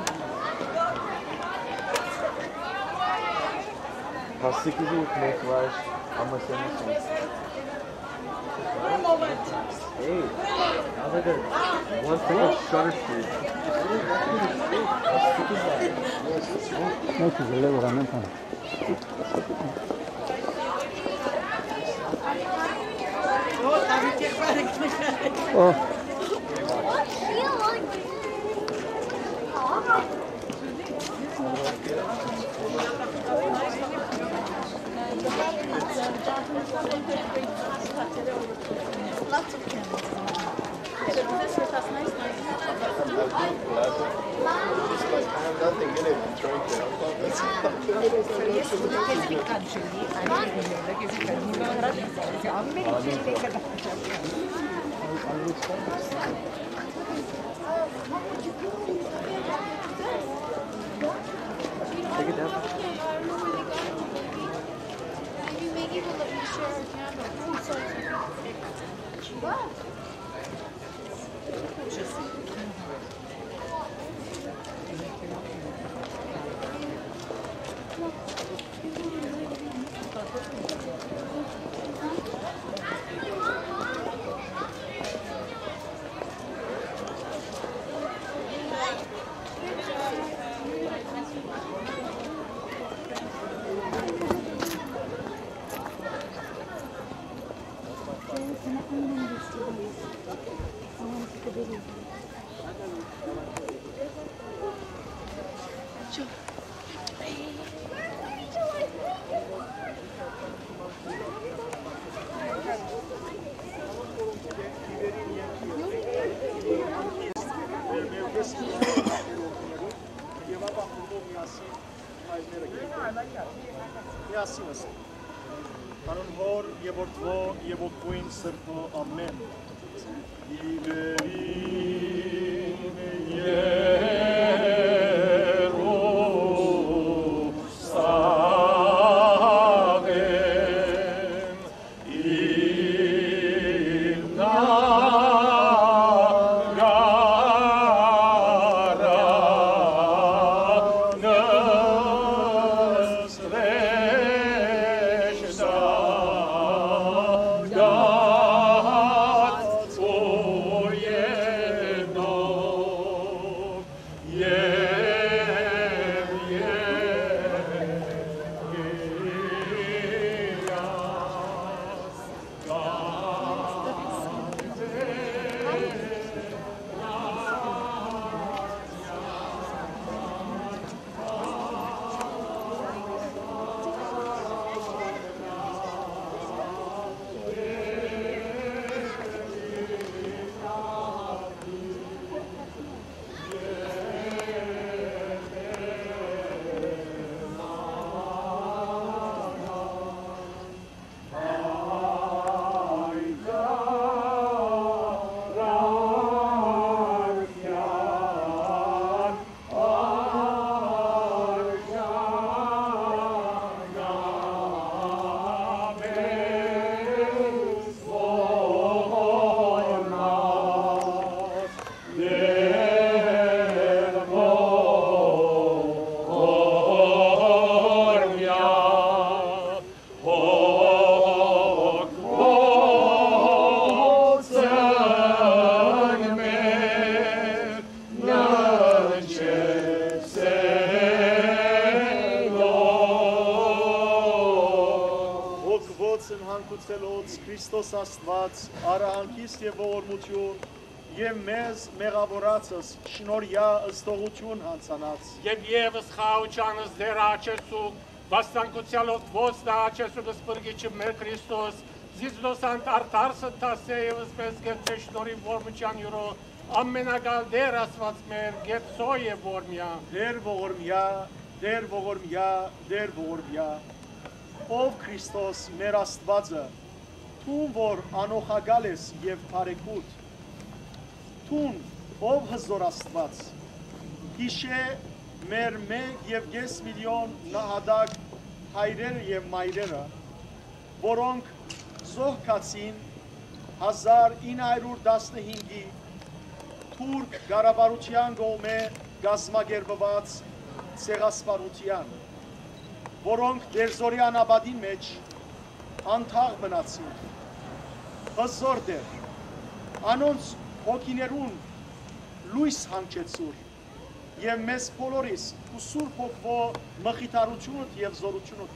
How sick is it with no flash? I'm gonna send this one. One moment. Hey, I was like a one second shutter speed. How sick is that? No, que se le va a ganar. Oh. Lots of candles. Nothing in it, drink it. Take it down. Maybe Maggie will let me share her candle. What? Anon hor jebortvo jebotvoin srto amen. Iberim Jerusalem ilna Քրիստոս Աստված, արահանքիս եւ ողորմություն եւ մեզ մեղավորացս շնորհյա ըստողություն հանցանած եւ եւս խաուճանս դեր աչեսու վաստանկուցյալով ոստա աչեսու դսպրգիչը մեր Քրիստոս զիզլոսանտ արտարսը տասե եւս մեզ գերցե շնորհի ողորմության յուրո ամենագալ դեր Աստված մեր գերցո եւ ողորմյա դեր ողորմյա դեր ողորմյա դեր ողորմյա ով Քրիստոս մեր Աստվածը Tun vor anochagal es եւ բարեկուտ Tun ով հզոր Աստված Հիշե մեր մեկ եւ կես միլիոն նահատակ հայրերը եւ մայրերը որոնք զոհկացին հազար ինը հարյուր տասնհինգի թուրք գարաբարության գոմե գազմագերբված ցեղասպանության որոնք դերձորյան աբադին մեջ անթաղ մնացին հզոր դեր անոնց հոգիներուն լույս հանգեցուր եւ մեզ բոլորիս ու սուրբ հոգվո մխիթարությունդ եւ զորությունդ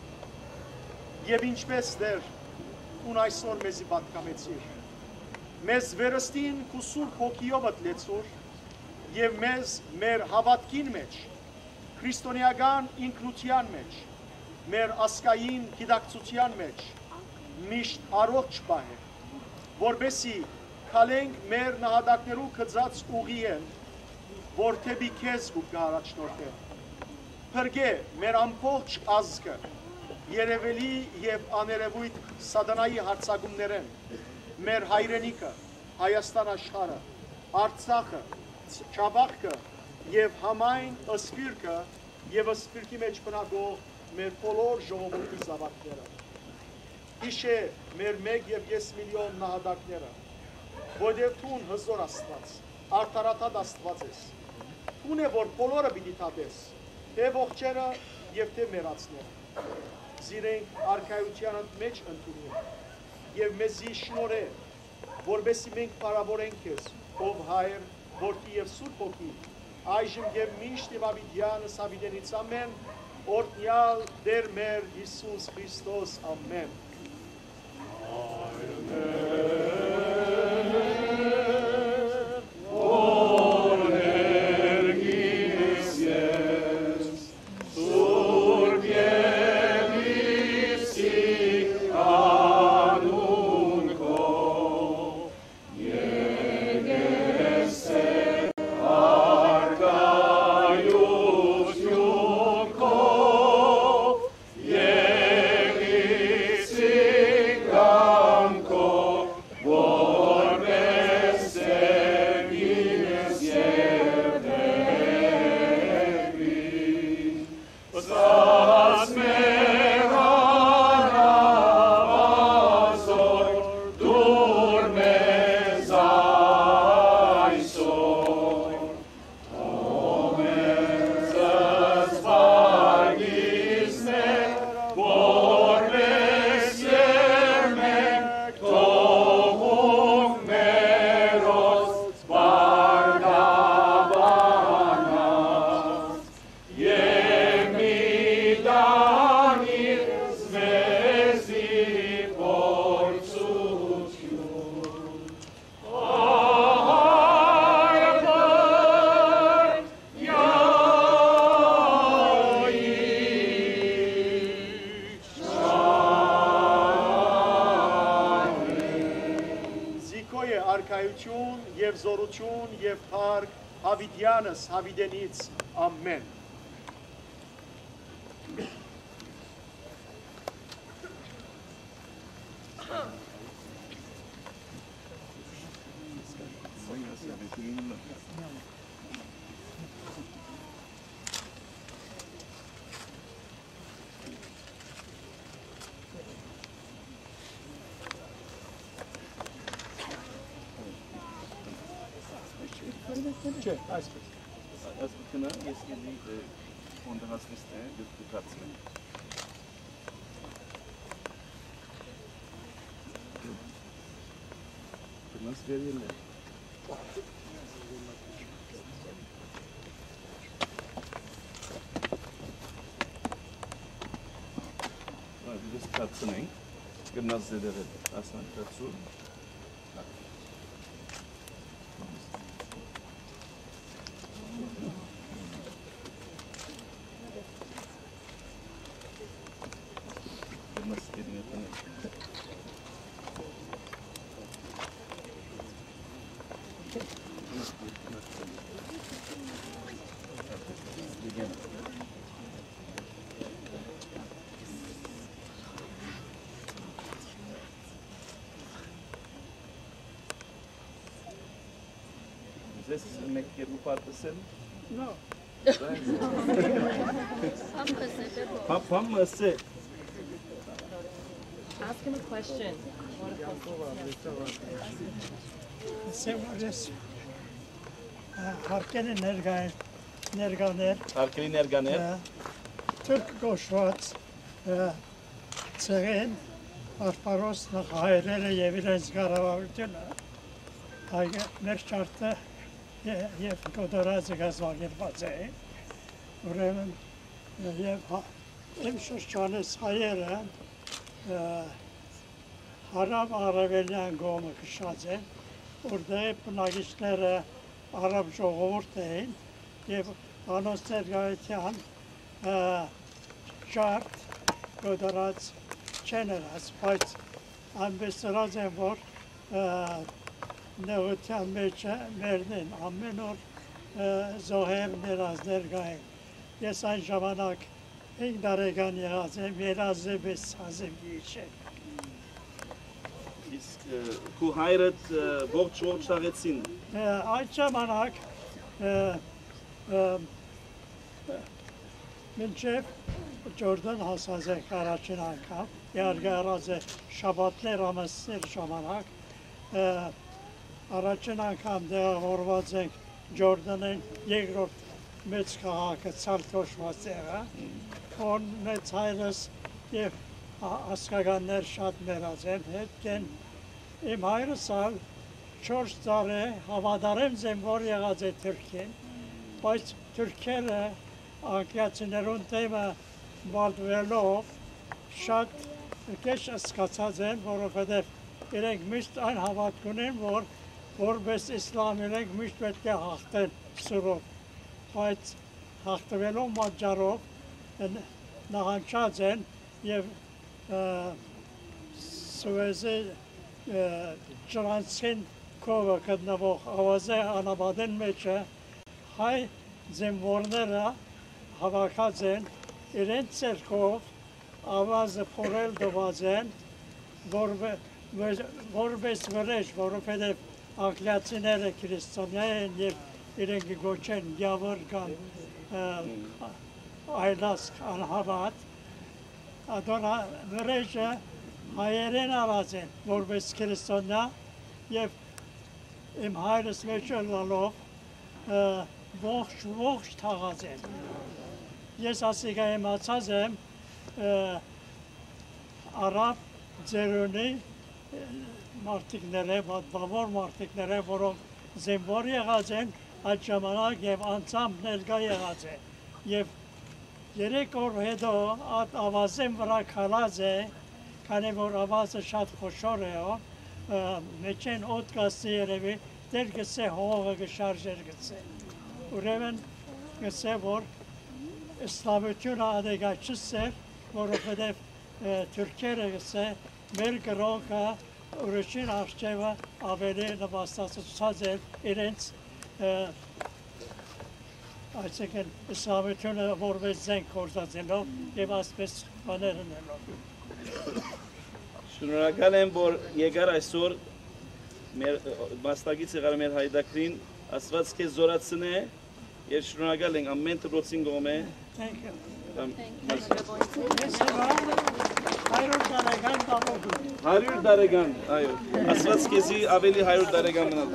եւ ինչպես դեր ուն այսօր մեզի պատկամեցիր մեզ վերստին ու սուրբ հոգիով ըտլեցուր եւ մեզ մեր հավատքին մեջ քրիստոնեական ինքնության մեջ մեր ասկային գիտակցության մեջ միշտ առողջ պահե որբեսի քալենք մեր նահատակներու գծած ուղիեն որ թեպի քեզ գուք առաջնորդե փրկե մեր ամբողջ ազգը երևելի եւ աներևույթ սատանայի հարձակումներեն մեր հայրենիքը Հայաստան աշխարհը Արցախը Չաբախը եւ համայն ըսպիրկը եւ ըսպիրկի մեջ բնակող մեր բոլոր ժողովրդի զավակները Իշե մեր մեկ եւ կես միլիոն նահատակները որտեղ տուն հզոր Աստված արդարադատ Աստված ես Տուն է որ բոլորը պիտի թափես թե ողջերը եւ թե մեռածները։ Զիրենք արքայության մեջ ընդունենք եւ մեզի շնորհե, որբեսի մենք փառաբորենք քեզ, ով Հայր, Որդի եւ Սուրբ Հոգի, այժմ եւ միշտ եւ ավիդյանս ավիդենից ամեն, օրհնյալ Տեր մեր Հիսուս Քրիստոս ամեն։ Արքայություն եւ զորություն եւ փառք հավիտյանս հավիտենից ամեն։ Չէ, այսպես։ Այսպես կնա, ես գիտի ֆոնդը հասնիստ է, դուքացն է։ Կնաս վերել է։ Դուս կացն ենք, կնաս զեդերել, ասան կացու։ This make you part the sin? No. Pam se. Ask him a question. Se varız. Harkeni nerganer, nerganer. Harkeni nerganer. Türk koşvat. Çegen Arparos na hayrele yevirenz karavavutuna. Ayge merçartı եւ կոդորածը գազվագերված է, ուրեմն եւ իմ շրջանից հայերը հարավ արևելյան կողմը քշած են, որտեղ բնակիչները արաբ ժողովուրդ էին եւ անոնց ներկայության շարք կոդորած չեն եղած, բայց այնպես սրած են, որ նեղության մեջ մերն ամեն օր զոհեր ներազներ գային։ Ես այն ժամանակ հինգ տարեկան եղած եմ, երազեպես հազիվ գիչեմ։ Իսկ քու հայրդ ողջ ողջ տաղեցին։ Այդ ժամանակ մինչև Ջորդան հասած եք առաջին անգամ, իհարկե առած է շաբաթներ ամսներ ժամանակ, առաջին անգամ տեղավորված ենք Ջորդանին, երկրորդ մեծ քաղաքը ցալ կոչված եղա, որ մեծ հայրս եւ ասկականներ շատ ներած են հետ են իմ հայրս ալ չորս տարի հավատարիմ զինվոր եղած է Թուրքին, բայց թուրքերը անկյացիներուն թեմը բալդվելով շատ քեշ ասկացած են, որովհետև իրենք միշտ այն հավատք ունեն, որ որպես իսլամ իրենք միշտ պետք է հաղթեն սուրով, բայց հաղթվելով պատճառով նահանջած են եւ Սուեզի ջրանցին կովը գտնվող ավազե անաբադեն մեջը հայ զինվորները հավաքած են իրենց ցերկով ավազը փորել դված են որպես վրեժ, որովհետև անգլիացիները քրիստոնյա են եւ իրենք գոչեն գավր կամ այլասկ անհավատ Ադորա վրեժը հայերեն արած են, որպես քրիստոնյա եւ իմ հայրս մեջ լալով ողջ ողջ թաղած են։ Ես ասիկա իմացած եմ արաբ ձերունի մարդիկներ է, բավոր մարդիկներ է, որոնք զինվոր եղած են այդ ժամանակ եւ անձամբ ներկա եղած են։ Եվ երեք օր հետո այդ ավազեն վրա քալած է, քանի որ ավազը շատ խոշոր է, մեջեն օդ գասի երևի, դեր գսե հողը գշարժեր գսե։ Ուրեմն գսե, որ իսլամությունը ադեգա չսեր, որովհետև թուրքերը գսե, մեր գրոնքը ուրիշին արջևը ավելի նվաստացուցած էր իրենց այսինքն իսլամությունը որպես զենք գործածելով եւ ասպես բաներ ունելով։ Շնորհակալ եմ, որ եկար այսօր մեր մասնակից եղար մեր հայդակրին, Աստված քեզ զորացնե եւ շնորհակալ ենք ամեն դրոցին գոմե։ Thank you. հարյուր տարեկան, այո։ Աստված քեզի ավելի հարյուր տարեկան մնալ։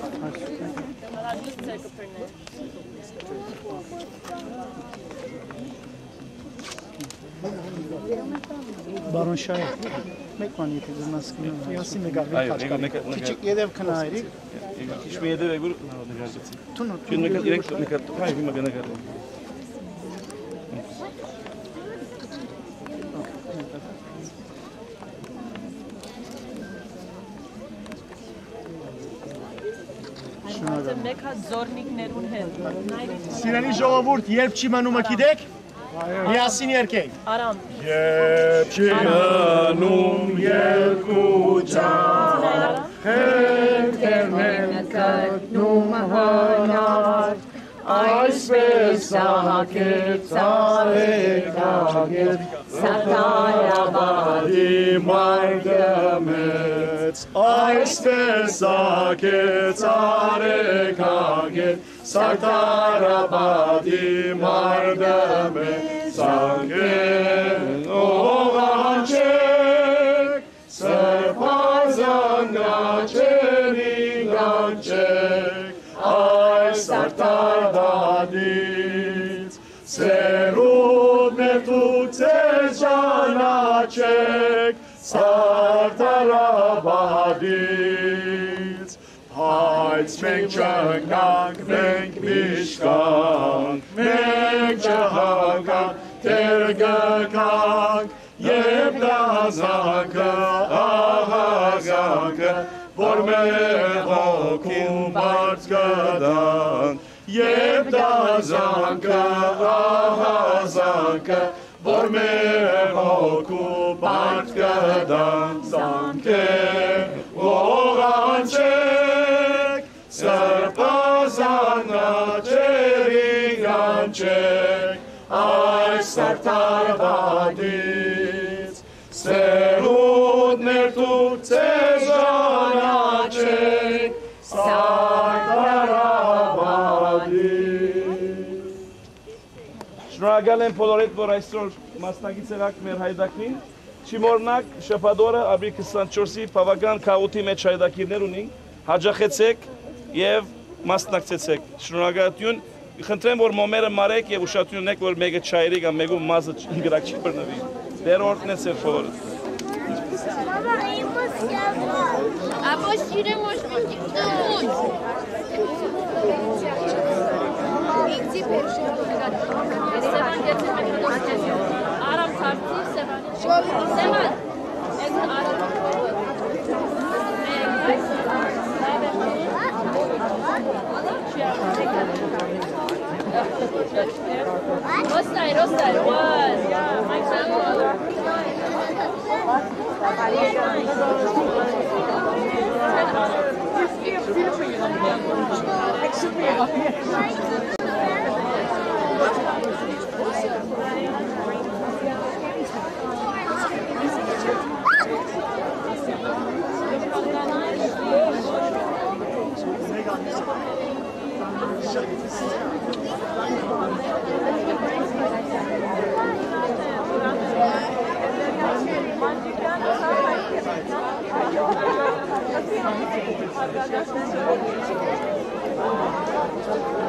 Բարոն Շայ, մեկ բան եթե գնաս կնա, միասին նկարվի խաչկարի, քիչիկ եդև քնա այրիկ, քիչ մի եդև եգուր նկարեցի։ Թունո, թունո իրենք նկար, հայ հիմա գնա Մեկ հատ զորնիկներուն հետ։ Սիրելի ժողովուրդ, երբ չի մնում գիտեք, միասին երգենք։ Արամ։ Երբ չի մնում երկու ջան, հետքերն են գտնում հնար, այսպես ահակեց արեկագեց, Սատարաբադի մարգը մեծ, այսպես ահակեց արեկագեց, Սատարաբադի մարգը մեծ, Սանքեն օղանչեք, սրբազան գաչերին գանչեք, այս Սատարաբադից, սերունդներ դուք ձեզ ճանաչեք, Սատարաբադից, Հայց մենք չընկանք, մենք միշտ կանք, մենք չհանկանք, դեր գկանք, և դազանքը, ահազանքը, որ մեր հոգում բարձ գտանք, և դազանքը, ահազանքը, որ մեր հոգում բարձ գտանք, զանքեր օղանչեք, սրբազան գաչերին գանչեք, այս Սատարաբադից, սերունդներ դուք ձեզ ճանաչեք, Սատարաբադից։ Շնորհակալ եմ բոլորիդ, որ այսօր մասնակից եղաք մեր հայդակին։ Չմոռնաք շաբաթօրը ապրիլ քսանչորսի բավական քաոթի մեջ հայդակիրներ ունենք, հաջողեցեք եւ մասնակցեցեք։ Շնորհակալություն Խնդրեմ որ մոմերը մարեք եւ ուշադրություն ունեք որ մեկը չայրի կամ մեկու մասը գրակ չի բռնվի։ Դերորդն է սերֆորը։ А пощире может быть тут. Sevan getirmek istiyorum. Aram tartı Sevan. Sevan. Ez aram. Rostai, Rostai, was. Yeah, my grandmother. Thank you.